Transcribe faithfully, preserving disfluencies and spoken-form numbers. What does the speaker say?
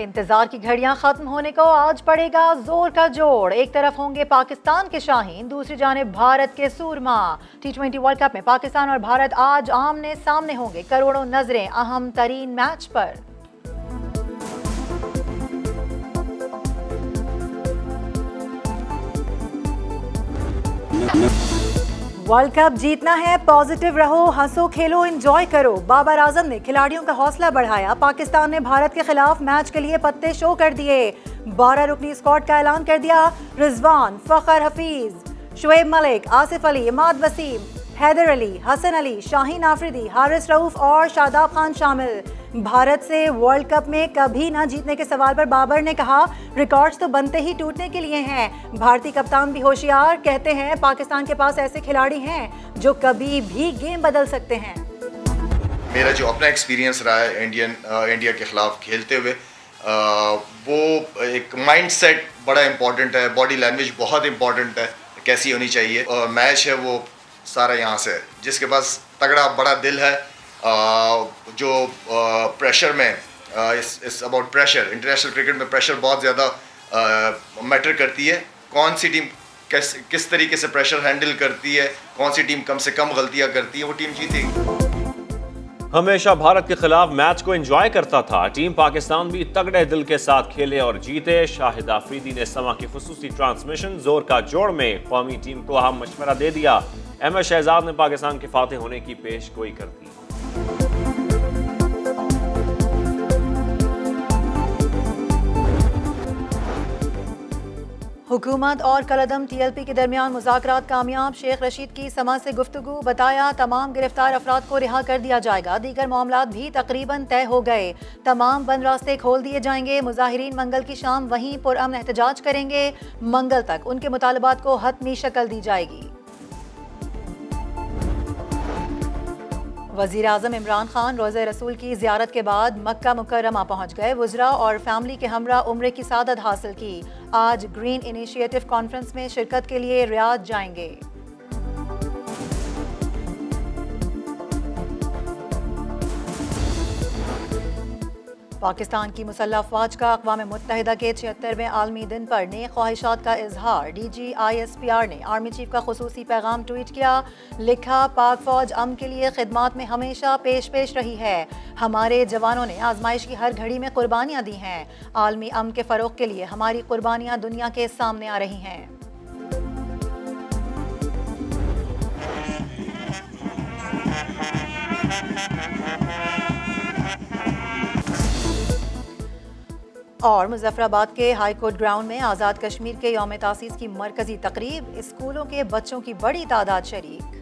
इंतजार की घड़ियां खत्म होने को आज पड़ेगा जोर का जोड़। एक तरफ होंगे पाकिस्तान के शाहीन, दूसरी जानिब भारत के सूरमा। टी ट्वेंटी वर्ल्ड कप में पाकिस्तान और भारत आज आमने सामने होंगे। करोड़ों नजरें अहम तरीन मैच पर। वर्ल्ड कप जीतना है, पॉजिटिव रहो, हंसो खेलो, एंजॉय करो। बाबर आजम ने खिलाड़ियों का हौसला बढ़ाया। पाकिस्तान ने भारत के खिलाफ मैच के लिए पत्ते शो कर दिए। बारह रुकनी स्क्वाड का ऐलान कर दिया। रिजवान, फखर हफीज, शुएब मलिक, आसिफ अली, इमाद वसीम, हैदर अली, हसन अली, शाहीन आफरीदी, हारिस रऊफ और शादाब खान शामिल। भारत से वर्ल्ड कप में कभी ना जीतने के सवाल पर बाबर ने कहा, रिकॉर्ड्स तो बनते ही टूटने के लिए हैं। भारतीय कप्तान भी होशियार, कहते हैं पाकिस्तान के पास ऐसे खिलाड़ी हैं जो कभी भी गेम बदल सकते हैं। मेरा जो अपना एक्सपीरियंस रहा है इंडियन इंडिया के खिलाफ खेलते हुए, आ, वो एक माइंडसेट बड़ा इम्पोर्टेंट है, बॉडी लैंग्वेज बहुत इम्पोर्टेंट है, कैसी होनी चाहिए। और मैच है वो सारा यहाँ से है। जिसके पास तगड़ा बड़ा दिल है, Uh, जो प्रेशर uh, में इस इस अबाउट प्रेशर, इंटरनेशनल क्रिकेट में प्रेशर बहुत ज़्यादा मैटर uh, करती है। कौन सी टीम किस किस तरीके से प्रेशर हैंडल करती है, कौन सी टीम कम से कम गलतियां करती है, वो टीम जीतेगी। हमेशा भारत के खिलाफ मैच को एंजॉय करता था। टीम पाकिस्तान भी तगड़े दिल के साथ खेले और जीते। शाहिद आफरीदी ने समा की खुसूसी ट्रांसमिशन जोर का जोड़ में कौमी टीम को अहम मशवरा दे दिया। एम एस शहजाद ने पाकिस्तान के फाते होने की पेश गोई कर दी। हुकूमत और कलअदम टी एल पी के दरमियान मुज़ाकरात कामयाब। शेख रशीद की समा से गुफ्तगू, बताया तमाम गिरफ्तार अफराद को रिहा कर दिया जाएगा। दीगर मामलात भी तकरीबन तय हो गए। तमाम बंद रास्ते खोल दिए जाएंगे। मुजाहिरीन मंगल की शाम वहीं पुरअमन एहतजाज करेंगे। मंगल तक उनके मुतालबात को हतमी शक्ल दी जाएगी। वज़ीर आज़म इमरान खान रोज़े रसूल की ज़ियारत के बाद मक्का मुकर्रमा पहुँच गए। वुज़रा और फैमिली के हमरा उम्रे की सादत हासिल की। आज ग्रीन इनिशिएटिव कॉन्फ्रेंस में शिरकत के लिए रियाद जाएंगे। पाकिस्तान की मुसल्लह अफ़वाज का अक़वाम मुत्तहिदा के छिहत्तरवें आलमी दिन पर नेक ख्वाहिशात का इजहार। D G I S P R ने आर्मी चीफ का खुसूसी पैगाम ट्वीट किया। लिखा, पाक फौज अम के लिए खिदमात में हमेशा पेश पेश रही है। हमारे जवानों ने आजमाइश की हर घड़ी में कुर्बानियाँ दी हैं। आलमी अम के फ़रोग़ के लिए हमारी कुर्बानियाँ दुनिया के सामने आ रही हैं। और मुजफ्फराबाद के हाई कोर्ट ग्राउंड में आज़ाद कश्मीर के यौम तासीस की मरकजी तकरीब। स्कूलों के बच्चों की बड़ी तादाद शरीक।